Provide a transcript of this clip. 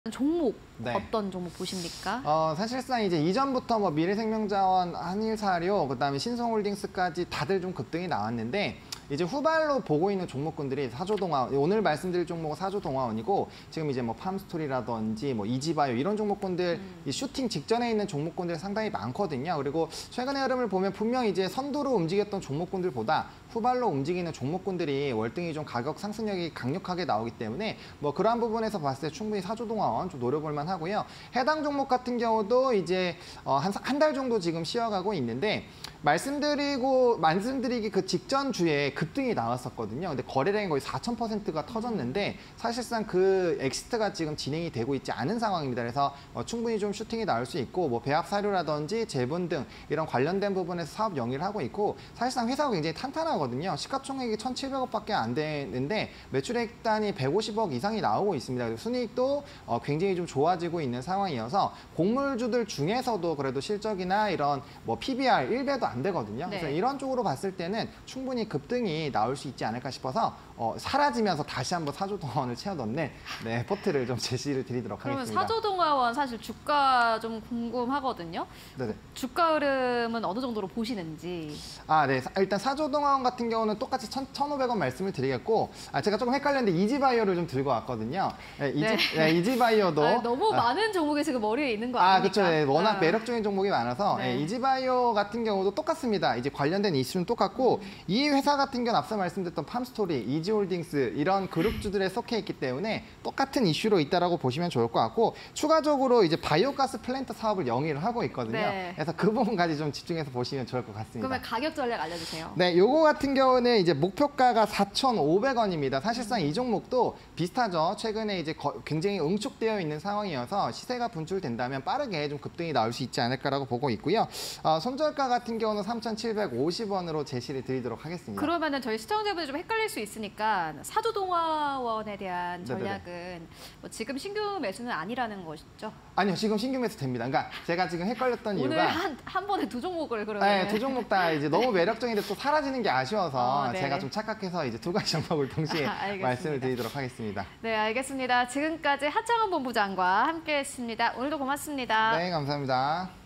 종목 네. 어떤 종목 보십니까? 사실상 이제 이전부터 뭐 미래생명자원, 한일사료, 그다음에 신성홀딩스까지 다들 좀 급등이 나왔는데 이제 후발로 보고 있는 종목군들이 사조동화원, 오늘 말씀드릴 종목은 사조동화원이고 지금 이제 뭐 팜스토리라든지 뭐 이지바이오 이런 종목군들 이 슈팅 직전에 있는 종목군들이 상당히 많거든요. 그리고 최근의 흐름을 보면 분명 이제 선두로 움직였던 종목군들보다 후발로 움직이는 종목군들이 월등히 좀 가격 상승력이 강력하게 나오기 때문에 뭐 그러한 부분에서 봤을 때 충분히 사조동화원 좀 노려볼 만 하고요. 해당 종목 같은 경우도 이제 한 달 정도 지금 쉬어가고 있는데 말씀드리기 그 직전 주에 급등이 나왔었거든요. 근데 거래량이 거의 4,000%가 터졌는데 사실상 그 엑시트가 지금 진행이 되고 있지 않은 상황입니다. 그래서 충분히 좀 슈팅이 나올 수 있고 뭐 배합 사료라든지 제분 등 이런 관련된 부분에서 사업 영위를 하고 있고 사실상 회사가 굉장히 탄탄하거든요. 시가총액이 1,700억밖에 안 되는데 매출액 단위 150억 이상이 나오고 있습니다. 그리고 순이익도 굉장히 좀 좋아지고 있는 상황이어서 곡물주들 중에서도 그래도 실적이나 이런 뭐 PBR 1배도 안 되거든요. 네. 그래서 이런 쪽으로 봤을 때는 충분히 급등이 나올 수 있지 않을까 싶어서 사라지면서 다시 한번 사조동화원을 채워넣는 포트를 좀 제시를 드리도록 그러면 하겠습니다. 사조동화원 사실 주가 좀 궁금하거든요. 네네. 주가 흐름은 어느 정도로 보시는지. 네. 일단 사조동화원 같은 경우는 똑같이 1,500원 말씀을 드리겠고 제가 조금 헷갈렸는데 이지바이오를 좀 들고 왔거든요. 이지바이오도 너무 많은 종목이 지금 머리에 있는 거 아닙니까? 그렇죠. 네, 워낙 매력적인 종목이 많아서 네. 이지바이오 같은 경우도 똑같습니다. 이제 관련된 이슈는 똑같고 이 회사 같은 경우는 앞서 말씀드렸던 팜스토리, 이지홀딩스 이런 그룹주들에 속해 있기 때문에 똑같은 이슈로 있다라고 보시면 좋을 것 같고 추가적으로 이제 바이오가스 플랜트 사업을 영위를 하고 있거든요. 네. 그래서 그 부분까지 좀 집중해서 보시면 좋을 것 같습니다. 그러면 가격 전략 알려주세요. 네, 요거 같은 경우는 이제 목표가가 4,500원입니다. 사실상 이 종목도 비슷하죠. 최근에 이제 굉장히 응축되어 있는 상황이어서 시세가 분출된다면 빠르게 좀 급등이 나올 수 있지 않을까라고 보고 있고요. 손절가 같은 경우는 3,750원으로 제시를 드리도록 하겠습니다. 그러면은 저희 시청자분들 좀 헷갈릴 수 있으니까 사조동화원에 대한 전략은 뭐 지금 신규 매수는 아니라는 것이죠? 아니요, 지금 신규 매수 됩니다. 그러니까 제가 지금 헷갈렸던 오늘 이유가 한 번에 두 종목을 그러면 네, 두 종목 다 이제 너무 매력적인데 또 사라지는 게 아쉬워서 네. 제가 좀 착각해서 이제 두 가지 종목을 동시에 알겠습니다. 말씀을 드리도록 하겠습니다. 네, 알겠습니다. 지금까지 하창원 본부장과 함께했습니다. 오늘도 고맙습니다. 네, 감사합니다.